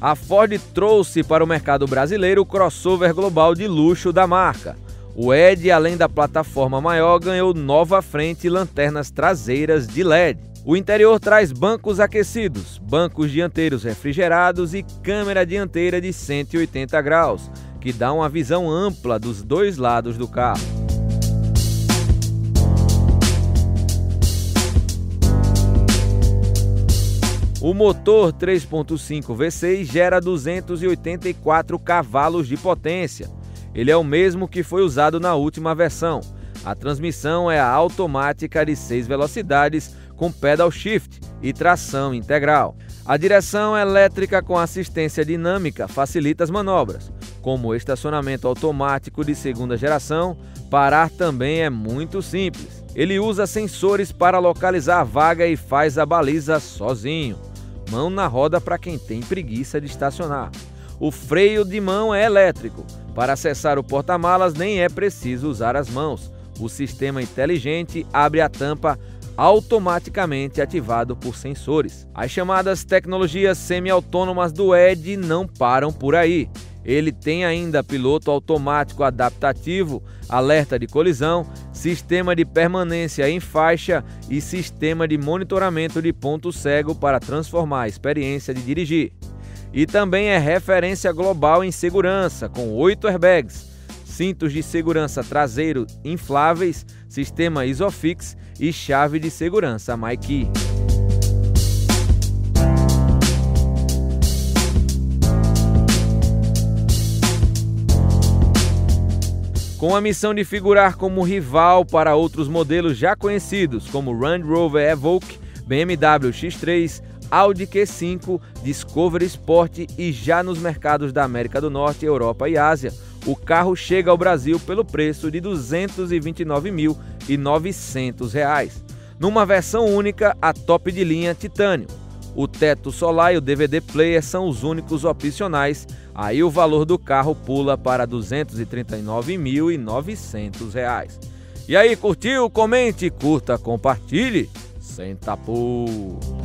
A Ford trouxe para o mercado brasileiro o crossover global de luxo da marca. O Edge, além da plataforma maior, ganhou nova frente e lanternas traseiras de LED. O interior traz bancos aquecidos, bancos dianteiros refrigerados e câmera dianteira de 180 graus, que dá uma visão ampla dos dois lados do carro. O motor 3.5 V6 gera 284 cavalos de potência. Ele é o mesmo que foi usado na última versão. A transmissão é a automática de 6 velocidades com pedal shift e tração integral. A direção elétrica com assistência dinâmica facilita as manobras. Como o estacionamento automático de segunda geração, parar também é muito simples. Ele usa sensores para localizar a vaga e faz a baliza sozinho. Mão na roda para quem tem preguiça de estacionar. O freio de mão é elétrico. Para acessar o porta-malas nem é preciso usar as mãos. O sistema inteligente abre a tampa automaticamente ativado por sensores. As chamadas tecnologias semi-autônomas do Edge não param por aí. Ele tem ainda piloto automático adaptativo, alerta de colisão, sistema de permanência em faixa e sistema de monitoramento de ponto cego para transformar a experiência de dirigir. E também é referência global em segurança, com 8 airbags, cintos de segurança traseiro infláveis, sistema Isofix e chave de segurança MyKey. Com a missão de figurar como rival para outros modelos já conhecidos, como Range Rover Evoque, BMW X3, Audi Q5, Discovery Sport e já nos mercados da América do Norte, Europa e Ásia, o carro chega ao Brasil pelo preço de R$ 229.900, numa versão única, a top de linha Titânio. O teto solar e o DVD player são os únicos opcionais, aí o valor do carro pula para R$ 239.900. E aí, curtiu? Comente, curta, compartilhe. Sem tapu.